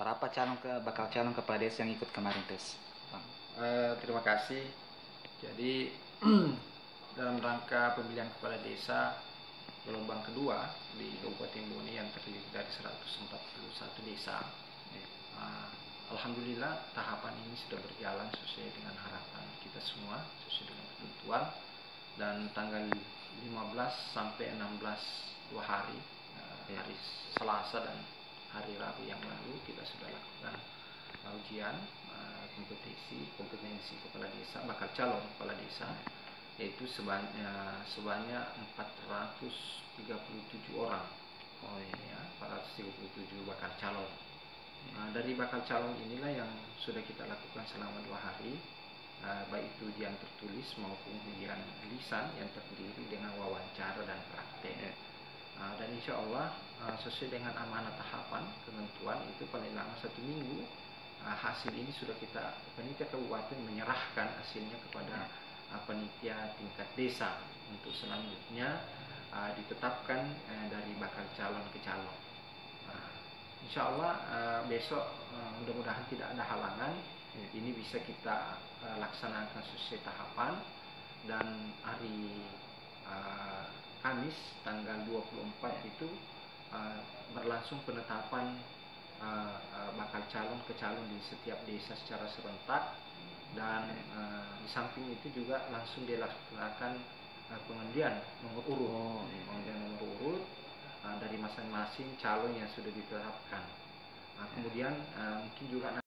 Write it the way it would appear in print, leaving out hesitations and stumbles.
Berapa bakal calon kepala desa yang ikut kemarin tes, Bang? Terima kasih. Jadi dalam rangka pemilihan kepala desa gelombang kedua di Kabupaten Bone yang terdiri dari 141 desa, alhamdulillah tahapan ini sudah berjalan sesuai dengan harapan kita semua, sesuai dengan ketentuan, dan tanggal 15 sampai 16 2 hari, hari Selasa dan hari Rabu yang lalu kita sudah lakukan ujian kompetensi kepala desa, bakal calon kepala desa, yaitu sebanyak 437 orang. Ya, 437 bakal calon. Dari bakal calon inilah yang sudah kita lakukan selama 2 hari, baik itu ujian tertulis maupun ujian lisan yang terdiri dengan wawancara dan praktek. Dan insya Allah sesuai dengan amanah tahapan ketentuan itu paling lama 1 minggu hasil ini sudah panitia kabupaten menyerahkan hasilnya kepada panitia tingkat desa untuk selanjutnya ditetapkan dari bakal calon ke calon. Insya Allah besok mudah-mudahan tidak ada halangan, ini bisa kita laksanakan sesuai tahapan, dan hari Kamis tanggal 24 itu berlangsung penetapan bakal calon ke calon di setiap desa secara serentak, dan di samping itu juga langsung dilaksanakan pengundian nomor urut, dari masing-masing calon yang sudah ditetapkan. Kemudian mungkin juga